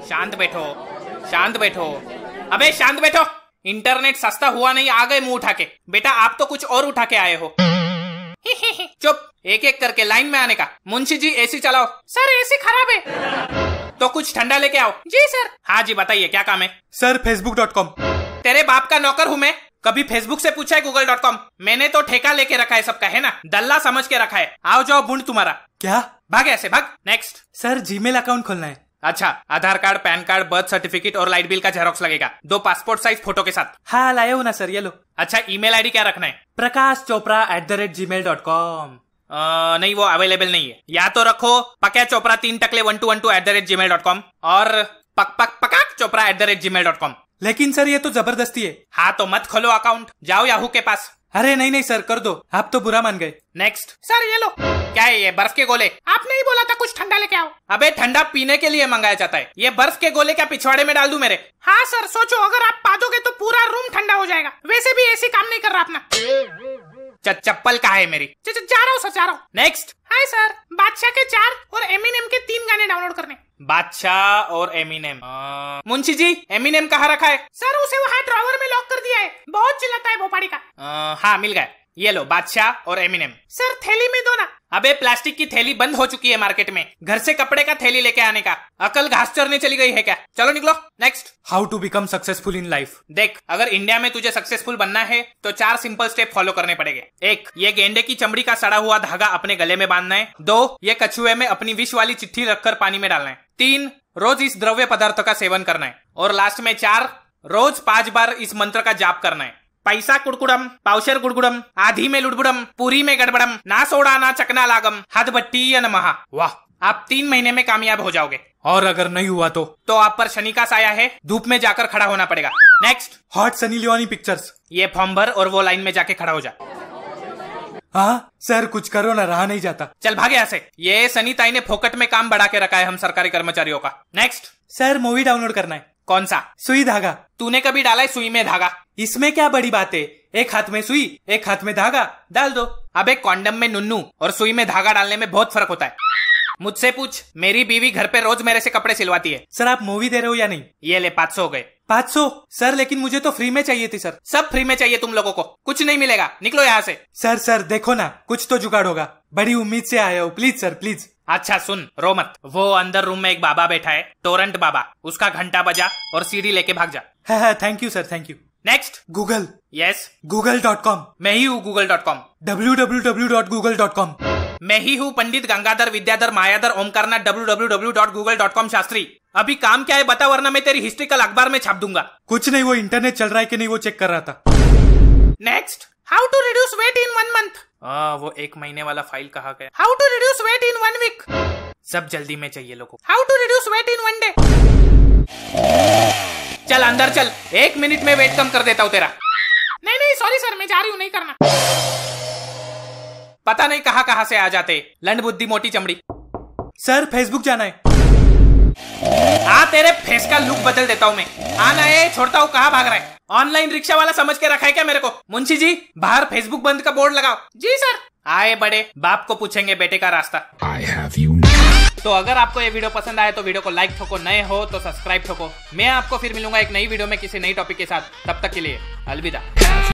शांत बैठो, शांत बैठो। अबे शांत बैठो। इंटरनेट सस्ता हुआ नहीं, आ गए मुंह उठा के। बेटा आप तो कुछ और उठा के आए हो। चुप, एक एक करके लाइन में आने का। मुंशी जी एसी चलाओ। सर एसी खराब है। तो कुछ ठंडा लेके आओ। जी सर। हाँ जी बताइए क्या काम है? Sir facebook.com। तेरे बाप का नौकर हूँ मैं? कभी फेसबुक से पूछा है google.com? मैंने तो ठेका लेके रखा है सबका, है ना, दल्ला समझ के रखा है। आओ जाओ बूंद तुम्हारा। क्या? भाग ऐसे भाग। नेक्स्ट। सर जीमेल अकाउंट खोलना है। अच्छा, Aadhaar card, PAN card, birth certificate और लाइट बिल का जेरोक्स लगेगा, 2 पासपोर्ट साइज फोटो के साथ। हाँ लाया हूँ ना सर, ये लो। अच्छा ईमेल आईडी क्या रखना है? prakashchopra@gmail.com। नहीं वो अवेलेबल नहीं है। या तो रखो पक्या चोपड़ा 3 टकले 1212@gmail.com और पकाक चोपड़ा @gmail.com। लेकिन सर ये तो जबरदस्ती है। हाँ तो मत खोलो अकाउंट, जाओ याहू के पास। अरे नहीं नहीं सर कर दो, आप तो बुरा मान गए। नेक्स्ट। सर ये लो। क्या है ये, बर्फ के गोले? आपने ही बोला था कुछ ठंडा लेके आओ। अबे ठंडा पीने के लिए मंगाया जाता है, ये बर्फ के गोले क्या पिछवाड़े में डाल दूं मेरे? हाँ सर सोचो, अगर आप पा दोगे तो पूरा रूम ठंडा हो जाएगा। वैसे भी एसी काम नहीं कर रहा अपना। चप्पल कहाँ है मेरी? जा रहा हूँ सर, जा रहा हूँ। नेक्स्ट। हाय सर, बादशाह के 4 और एमिनेम के 3 गाने डाउनलोड करने। बादशाह और एमिनेम। मुंशी जी एमिनेम कहाँ रखा है? सर उसे वहाँ ड्रॉवर में लॉक कर दिया है, बहुत चिल्लाता है भोपाड़ी का। हाँ मिल गया, ये लो बादशाह और एमिनेम। सर थैली में दो ना। अबे प्लास्टिक की थैली बंद हो चुकी है मार्केट में, घर से कपड़े का थैली लेके आने का अकल घास चरने चली गई है क्या? चलो निकलो। Next. How to become successful in life. देख, अगर इंडिया में तुझे सक्सेसफुल बनना है तो 4 सिंपल स्टेप फॉलो करने पड़ेंगे। 1, ये गेंडे की चमड़ी का सड़ा हुआ धागा अपने गले में बांधना है। 2, ये कछुए में अपनी विष वाली चिट्ठी रखकर पानी में डालना है। 3, रोज इस द्रव्य पदार्थ का सेवन करना है। और लास्ट में 4, रोज 5 बार इस मंत्र का जाप करना है। पैसा कुड़कुड़म, पावशर गुड़गुड़म, आधी में लुड़बुड़म, पूरी में गड़बड़म, ना सोड़ा ना चकना लागम, हद बट्टी या नमहा। वाह, आप 3 महीने में कामयाब हो जाओगे। और अगर नहीं हुआ तो आप पर शनि का साया है, धूप में जाकर खड़ा होना पड़ेगा। Next. Hot Sunny Leone pictures. ये फॉर्म भर और वो लाइन में जाके खड़ा हो जा। हाँ सर कुछ करो ना, रहा नहीं जाता। चल भागे यहाँ से। ये सनी ताई ने फोकट में काम बढ़ा के रखा है हम सरकारी कर्मचारियों का। नेक्स्ट। सर मूवी डाउनलोड करना है। कौन सा? सुई धागा। तूने कभी डाला है सुई में धागा? इसमें क्या बड़ी बात है, एक हाथ में सुई एक हाथ में धागा, डाल दो। अबे कॉन्डम में नुन्नू और सुई में धागा डालने में बहुत फर्क होता है। मुझसे पूछ, मेरी बीवी घर पे रोज मेरे से कपड़े सिलवाती है। सर आप मूवी दे रहे हो या नहीं? ये ले 500 हो गए। 500? सर लेकिन मुझे तो फ्री में चाहिए थी सर। सब फ्री में चाहिए तुम लोगों को, कुछ नहीं मिलेगा, निकलो यहाँ से। सर देखो ना, कुछ तो जुगाड़ होगा, बड़ी उम्मीद से आया हूँ, प्लीज सर प्लीज। अच्छा सुन, रो मत। वो अंदर रूम में एक बाबा बैठा है, टोरेंट बाबा, उसका घंटा बजा और सीडी लेके भाग जा। हाँ thank you sir, thank you. Next. Google. Yes. google.com। मैं ही हूँ google.com। www.google.com। मैं ही हूँ पंडित गंगाधर विद्याधर मायाधर ओमकारनाथ www.google.com शास्त्री। अभी काम क्या है बता, वरना मैं तेरी हिस्ट्री कल अखबार में छाप दूंगा। कुछ नहीं, वो इंटरनेट चल रहा है कि नहीं वो चेक कर रहा था। Next. How to reduce weight in 1 month. वो 1 महीने वाला फाइल कहाँ गया? How to reduce weight in 1 week. सब जल्दी में चाहिए लोगों। How to reduce weight in 1 day. चल अंदर चल, 1 मिनट में वेट कम कर देता हूँ तेरा। नहीं सॉरी सर, मैं जा रही हूँ, नहीं करना। पता नहीं कहाँ कहाँ से आ जाते, लंड बुद्धि मोटी चमड़ी। सर फेसबुक जाना है। तेरे फेस का लुक बदल देता हूँ मैं। आना है, छोड़ता हूँ, कहाँ भाग रहा है? ऑनलाइन रिक्शा वाला समझ के रखा है क्या मेरे को? मुंशी जी बाहर फेसबुक बंद का बोर्ड लगाओ। जी सर। आए बड़े, बाप को पूछेंगे बेटे का रास्ता। I have you now। तो अगर आपको ये वीडियो पसंद आए तो वीडियो को लाइक ठोको, नए हो तो सब्सक्राइब ठोको। मैं आपको फिर मिलूंगा एक नई वीडियो में किसी नई टॉपिक के साथ। तब तक के लिए अलविदा।